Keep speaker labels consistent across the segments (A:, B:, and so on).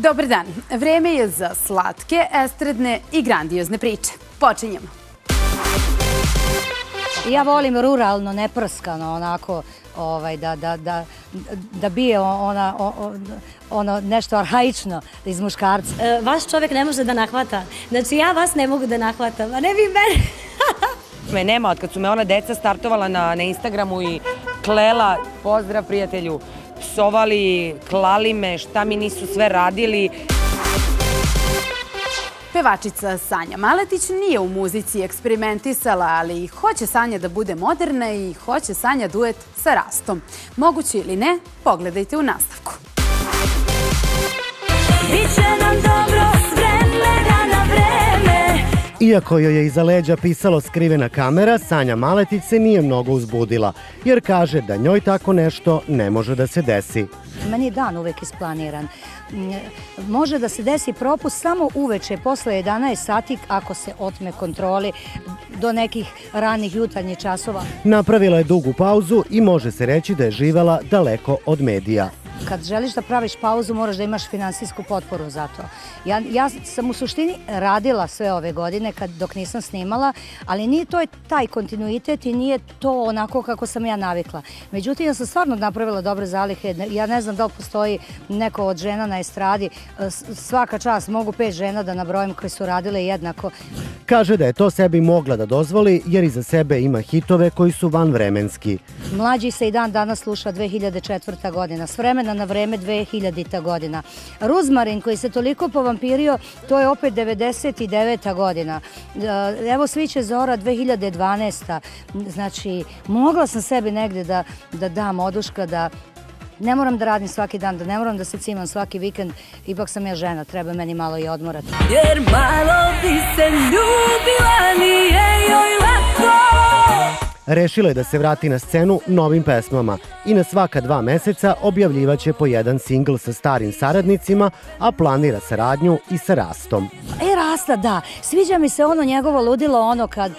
A: Dobar dan. Vreme je za slatke, estradne i grandiozne priče. Počinjemo.
B: Ja volim ruralno, neprskano, onako, da bije ono nešto arhaično iz muškarca.
C: Vaš čovjek ne može da nahvata. Znači, ja vas ne mogu da nahvatam, a ne vi mene.
D: Me nema, od kad su me ona deca startovala na Instagramu i klela, pozdrav prijatelju, psovali, klali me, šta mi nisu sve radili.
A: Pevačica Sanja Maletić nije u muzici eksperimentisala, ali hoće Sanja da bude moderna i hoće Sanja duet sa Rastom. Moguće ili ne, pogledajte u nastavku.
E: Biće nam dobro s vremena na vreme.
F: Iako joj je iza leđa pisalo skrivena kamera, Sanja Maletić se nije mnogo uzbudila, jer kaže da njoj tako nešto ne može da se desi.
B: Meni je dan uvek isplaniran. Može da se desi propust samo uveče, posle 11 sati, ako se otme kontroli do nekih ranih jutarnjih časova.
F: Napravila je dugu pauzu i može se reći da je živela daleko od medija.
B: Kad želiš da praviš pauzu, moraš da imaš finansijsku potporu za to. Ja sam u suštini radila sve ove godine dok nisam snimala, ali nije to taj kontinuitet i nije to onako kako sam ja navikla. Međutim, ja sam stvarno napravila dobre zalihe. Ja ne znam da li postoji neko od žena na estradi. Svaka čast, mogu 5 žena da nabrojim koje su radile jednako.
F: Kaže da je to sebi mogla da dozvoli jer iza sebe ima hitove koji su vanvremenski.
B: Mlađi se i dan danas sluša 2004. godina, s vremena na vreme 2000. godina. Ruzmarin koji se toliko povampirio, to je opet 99. godina. Evo sviće zora 2012. Znači, mogla sam sebi negde da dam oduška, da ne moram da radim svaki dan, da ne moram da se cimam svaki vikend. Ipak sam ja žena, treba meni malo i odmorati.
E: Jer malo bi se ljubila, nije joj lako.
F: Rešila je da se vrati na scenu novim pesmama i na svaka 2 meseca objavljivaće po jedan singl sa starim saradnicima, a planira saradnju i sa Rastom.
B: Rasta, da. Sviđa mi se ono njegovo ludilo, ono kad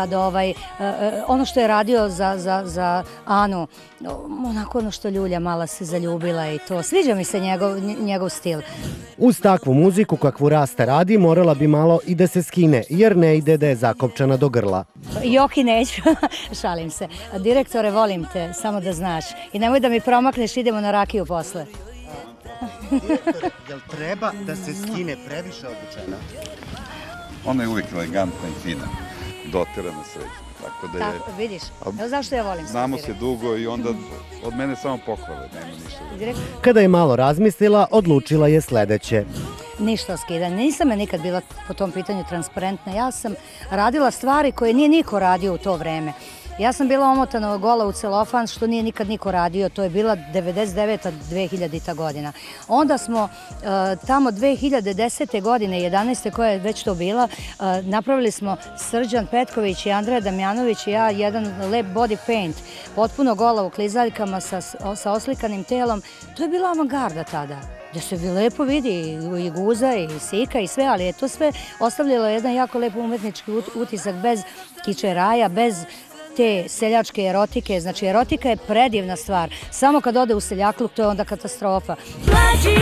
B: ono što je radio za Anu, onako ono što ljulja mala se zaljubila i to. Sviđa mi se njegov stil.
F: Uz takvu muziku kakvu Rasta radi, morala bi malo i da se skine, jer ne ide da je zakopčana do grla.
B: Joki neću, šalim se. Direktore, volim te, samo da znaš. I nemoj da mi promakneš, idemo na rakiju posle.
G: Direktore, jel treba da se skine previše obučena?
H: Ona je uvijek elegantna i fina, doterana srećna.
B: Tako, vidiš, evo zašto ja volim.
H: Znamo se dugo i onda od mene samo pohvale, nema ništa.
F: Kada je malo razmislila, odlučila je sledeće.
B: Ništa skidanja. Nisam ja nikad bila po tom pitanju transparentna. Ja sam radila stvari koje nije niko radio u to vreme. Ja sam bila omotana gola u celofan, što nije nikad niko radio. To je bila 99. 2000. godina. Onda smo tamo 2010. godine, 11. koja je već to bila, napravili smo Srđan Petković i Andreja Damjanović i ja jedan lep body paint, potpuno gola u klizaljkama sa oslikanim telom. To je bila avangarda tada, gde se lepo vidi i guza i sika i sve, ali je to sve ostavljalo jedan jako lep umetnički utisak bez kičeraja, bez te seljačke erotike. Znači, erotika je predivna stvar. Samo kad ode u seljakluk, to je onda katastrofa.
E: Mlađi,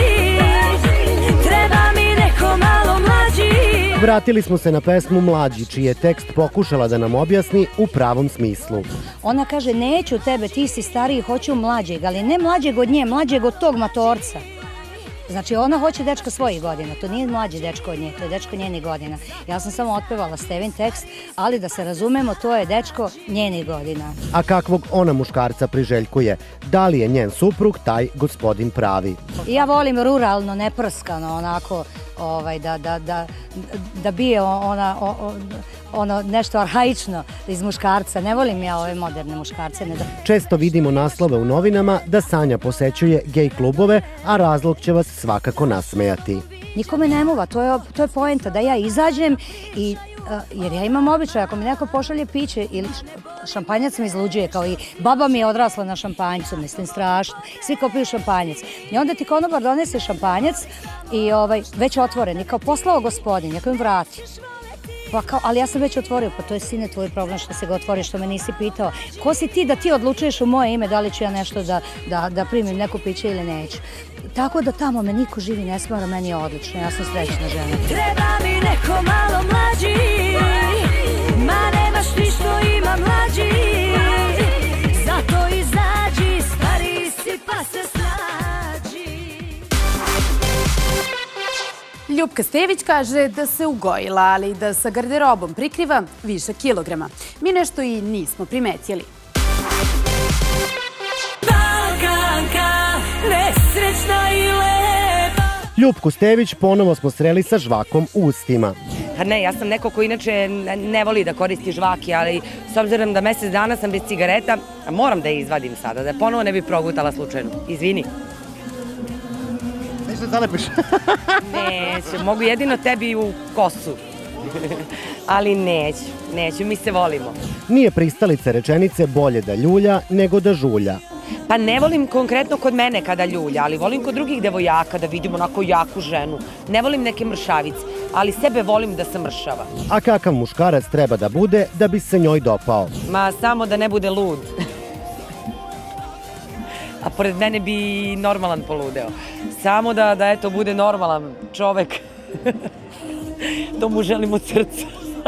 E: treba mi neko malo mlađi.
F: Vratili smo se na pesmu Mlađi, čiji je tekst pokušala da nam objasni u pravom smislu.
B: Ona kaže, neću tebe, ti si stariji, hoću mlađeg, ali ne mlađeg od nje, mlađeg od tog matorca. Znači, ona hoće dečka svojih godina, to nije mlađi dečko od nje, to je dečko njenih godina. Ja sam samo otpevala Stevin tekst, ali da se razumemo, to je dečko njenih godina. A
F: kakvog ona muškarca priželjkuje? Da li je njen suprug taj gospodin pravi?
B: Ja volim ruralno, neprskano, onako, da bije ono nešto arhaično iz muškarca. Ne volim ja ove moderne muškarce.
F: Često vidimo naslove u novinama da Sanja posećuje gej klubove, a razlog će vas svakako nasmejati.
B: Nikome ne muva, to je poenta, da ja izađem i jer ja imam običaj, ako mi neko pošalje piće ili šampanjac me izluđuje, kao i baba mi je odrasla na šampanjcu, mislim, strašno. Svi kao piju šampanjac. I onda ti konobar donese šampanjac i već otvoren. I kao poslao gospodin, jako im vrati. Ali ja sam već otvorio, pa to je sine tvoj problem što se ga otvori, što me nisi pitao. Ko si ti da ti odlučuješ u moje ime da li ću ja nešto da primim neko piće ili neću? tako da tamo me niko živi ne smara, meni je odlično, ja sam srećna žena.
E: Treba mi neko malo mlađi, ma nemaš ti što ima mlađi, zato izađi, stari si pa se snađi.
A: Ljupka Stević kaže da se ugojila, ali da sa garderobom prikriva više kilograma. Mi nešto i nismo primetili.
E: Balkanka, nesrećna i lepa.
F: Ljupku Stević ponovo smo sreli sa žvakom u ustima.
D: Ne, ja sam neko ko inače ne voli da koristi žvaki, ali s obzirom da mesec dana sam bez cigareta, moram da je izvadim sada, da ponovo ne bi progutala slučajno. Izvini.
G: Neće da zalepiš.
D: Neću, mogu jedino tebi u kosu. Ali neću, mi se volimo.
F: Nije pristalica rečenice bolje da ljulja nego da žulja.
D: Pa ne volim konkretno kod mene kada ljulja, ali volim kod drugih devojaka da vidim onako jaku ženu. Ne volim neke mršavice, ali sebe volim da sam mršava.
F: A kakav muškarac treba da bude da bi se njoj dopao?
D: Ma samo da ne bude lud. A pored mene bi normalan poludeo. Samo da eto bude normalan čovek. To mu želim od srca.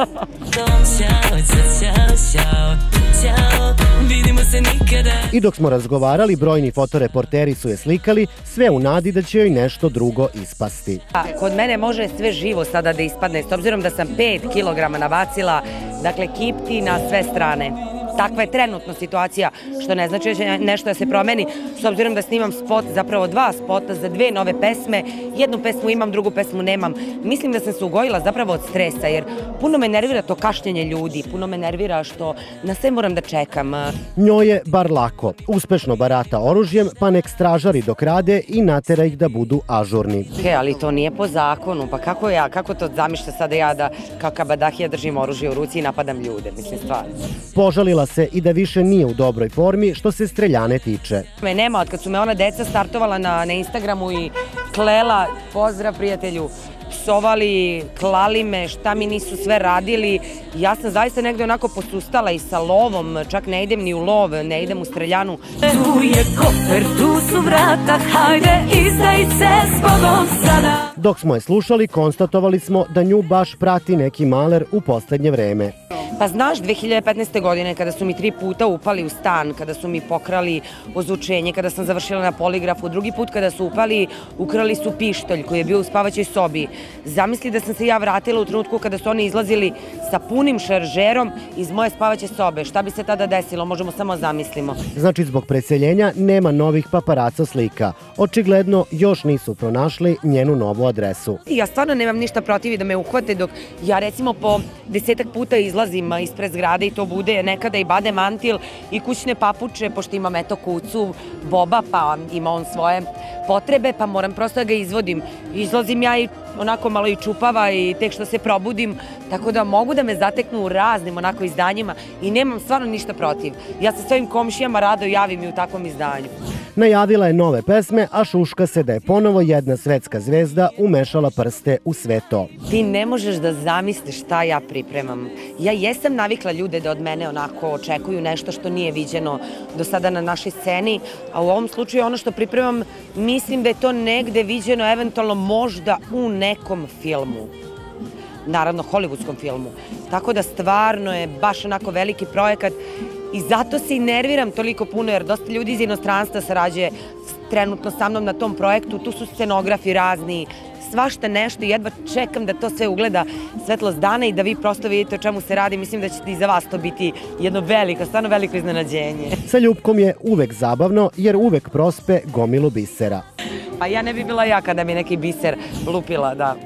F: I dok smo razgovarali, brojni fotoreporteri su je slikali, sve u nadi da će joj nešto drugo ispasti.
D: Kod mene može sve živo sada da ispadne, s obzirom da sam 5 kilograma nabacila, dakle kipti na sve strane. Takva je trenutno situacija, što ne znači da će nešto da se promeni, s obzirom da snimam spot, zapravo 2 spota za 2 nove pesme. Jednu pesmu imam, drugu pesmu nemam. Mislim da sam se ugojila zapravo od stresa, jer puno me nervira to kašnjenje ljudi, puno me nervira što na sve moram da čekam.
F: Njoj je bar lako, uspešno barata oružjem, pa nek stražari dok rade i natera ih da budu ažurni.
D: Ali to nije po zakonu, pa kako to zamišlja sada ja da kao kabadahija držim oružje u ruci i napadam ljude, mislim stvarno.
F: Požalila se i da više nije u dobroj formi što se streljane tiče.
D: Nema, od kad su me ona deca startovala na Instagramu i klela, pozdrav prijatelju, psovali, klali me, šta mi nisu sve radili. Ja sam zaista negde onako posustala i sa lovom, čak ne idem ni u lov, ne idem u streljanu.
E: Tu je kofer, tu su vrata, hajde izdaj se s Bogom sada.
F: Dok smo je slušali, konstatovali smo da nju baš prati neki maler u poslednje vreme.
D: Pa znaš, 2015. godine kada su mi 3 puta upali u stan, kada su mi pokrali ozvučenje, kada sam završila na poligrafu, drugi put kada su upali, ukrali su pištolj koji je bio u spavaćoj sobi. Zamisli da sam se ja vratila u trenutku kada su oni izlazili sa punim šaržerom iz moje spavaće sobe. Šta bi se tada desilo, možemo samo zamislimo.
F: Znači, zbog preseljenja nema novih paparaca slika. Očigledno još nisu pronašli njenu novu adresu.
D: Ja stvarno nemam ništa protiv da me uhvate dok ja recimo po 10 puta izlazim ispred zgrade i to bude nekada i bade mantil i kućne papuče, pošto imam eto kucu, Boba, pa ima on svoje potrebe, pa moram prosto da ga izvodim. Izlazim ja i onako malo i čupava i tek što se probudim, tako da mogu da me zateknu u raznim onako izdanjima i nemam stvarno ništa protiv. Ja se svojim komšijama rado javim i u takvom izdanju.
F: Najavila je nove pesme, a šuška se da je ponovo jedna svetska zvezda umešala prste u sve to.
D: Ti ne možeš da zamisliš šta ja pripremam. Ja jesam navikla ljude da od mene onako očekuju nešto što nije viđeno do sada na našoj sceni, a u ovom slučaju ono što pripremam mislim da je to negde viđeno eventualno možda u nekom filmu. Naravno, hollywoodskom filmu. Tako da stvarno je baš onako veliki projekat i zato se i nerviram toliko puno jer dosta ljudi iz inostranstva sarađuje trenutno sa mnom na tom projektu. Tu su scenografi razni, svašta nešto i jedva čekam da to sve ugleda svetlost dana i da vi prosto vidite o čemu se radi. Mislim da će i za vas to biti jedno veliko, stvarno veliko iznenađenje.
F: Sa Ljupkom je uvek zabavno jer uvek prospe gomilu bisera.
D: Pa ja ne bi bila ja kada mi neki biser lupila, da.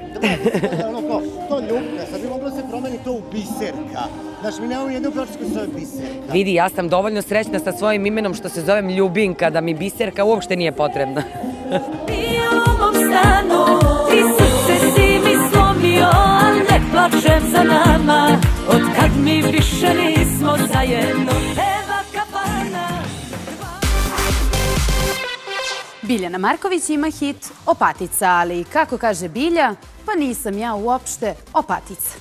G: To Ljupka, sad bi moglo se promeni to u biserka. Znaš, mi nemamo jednu pločicu koja se zove biserka.
D: Vidi, ja sam dovoljno srećna sa svojim imenom što se zovem Ljubinka, da mi biserka uopšte nije potrebna.
E: Ti u mom stanu, ti srce si mi slomio, ali ne plačem za nama, od kad mi više nismo zajedno. Eva Kapana.
A: Biljana Marković ima hit Opatica, ali kako kaže Bilja, pa nisam ja uopšte opatica.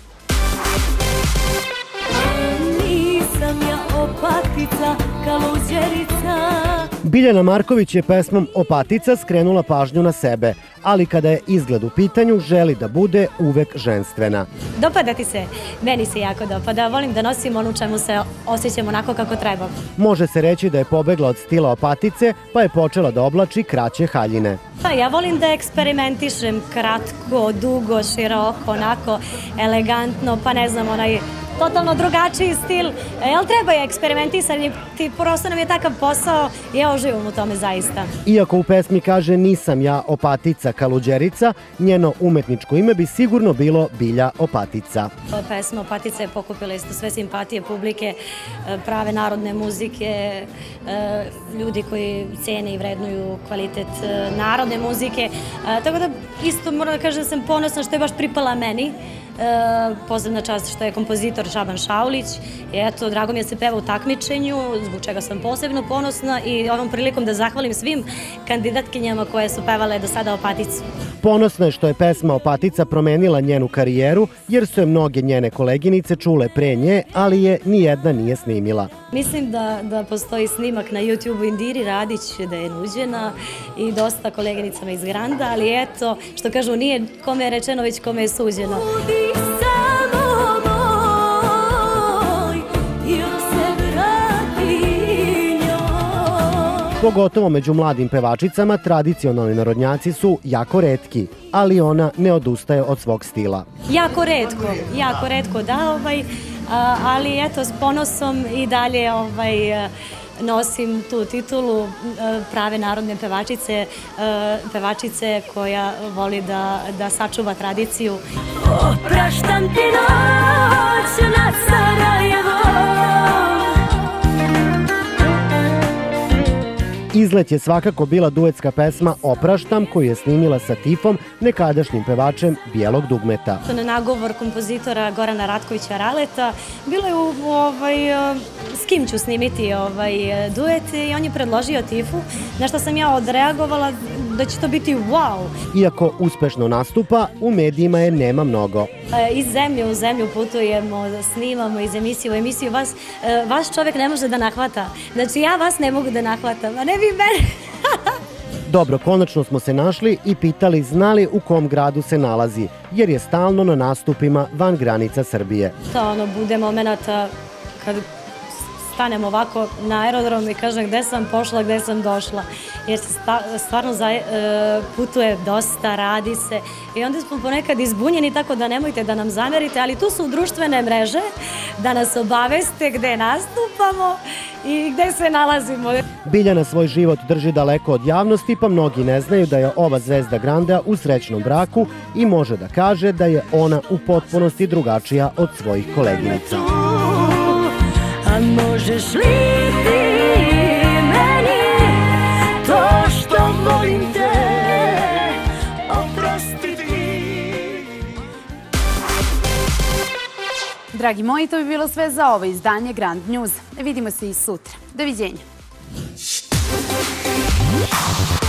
E: Nisam ja opatica, kaluđerica.
F: Biljana Marković je pesmom Opatica skrenula pažnju na sebe, ali kada je izgled u pitanju, želi da bude uvek ženstvena.
C: Dopada ti se? Meni se jako dopada. Volim da nosim ono u čemu se osjećam onako kako treba.
F: Može se reći da je pobegla od stila Opatice, pa je počela da oblači kraće haljine.
C: Pa ja volim da eksperimentišem kratko, dugo, široko, onako elegantno, pa ne znam, onaj totalno drugačiji stil. Jel treba je eksperimentisanje, prosto nam je takav posao i ja uživam u tome zaista.
F: Iako u pesmi kaže nisam ja Opatica Kaluđerica, njeno umetničko ime bi sigurno bilo Bilja Opatica.
C: Pesma Opatica je pokupila isto sve simpatije publike, prave narodne muzike, ljudi koji cene i vrednuju kvalitet narodne muzike. Tako da isto moram da kažem da sam ponosna što je baš pripala meni. Posebna čast što je kompozitor Šaban Šaulić. Eto, drago mi je da se peva u takmičenju, zbog čega sam posebno ponosna i ovom prilikom da zahvalim svim kandidatkinjama koje su pevale do sada Opaticu.
F: Ponosna je što je pesma Opatica promenila njenu karijeru, jer su je mnoge njene koleginice čule pre nje, ali je nijedna nije snimila.
C: Mislim da postoji snimak na YouTube-u Indiri Radić da je nuđena i dosta koleginicama iz Granda, ali eto, što kažu, nije kome je rečeno, već kome je suđeno.
F: Pogotovo među mladim pevačicama, tradicionalni narodnjaci su jako retki, ali ona ne odustaje od svog stila.
C: Jako retko, da, ali eto, s ponosom i dalje nosim tu titulu prave narodne pevačice koja voli da sačuva tradiciju.
E: Opraštam ti noć nad Sarajevom.
F: Izlet je svakako bila duetska pesma Opraštam, koju je snimila sa Tifom, nekadašnjim pevačem Bijelog dugmeta.
C: Na nagovor kompozitora Gorana Ratkovića Raleta bilo je s kim ću snimiti duet i on je predložio Tifu, na što sam ja odreagovala da će to biti wow.
F: Iako uspešno nastupa, u medijima je nema mnogo.
C: Iz zemlje u zemlju putujemo, snimamo iz emisije u emisiju. Vas čovjek ne može da nahvata. Znači ja vas ne mogu da nahvatam, a ne vi mene.
F: Dobro, konačno smo se našli i pitali znali u kom gradu se nalazi, jer je stalno na nastupima van granica Srbije.
C: To bude momenata kad stanem ovako na aerodrom i kažem gde sam pošla, gde sam došla. Jer se stvarno putuje dosta, radi se i onda smo ponekad izbunjeni, tako da nemojte da nam zamerite, ali tu su društvene mreže da nas obaveste gde nastupamo i gde se nalazimo.
F: Biljana svoj život drži daleko od javnosti, pa mnogi ne znaju da je ova zvezda Granda u srećnom braku i može da kaže da je ona u potpunosti drugačija od svojih koleginica.
E: A možeš li ti meni to što volim te oprostiti?
A: Dragi moji, to bi bilo sve za ovo izdanje Grand News. Vidimo se i sutra. Doviđenja.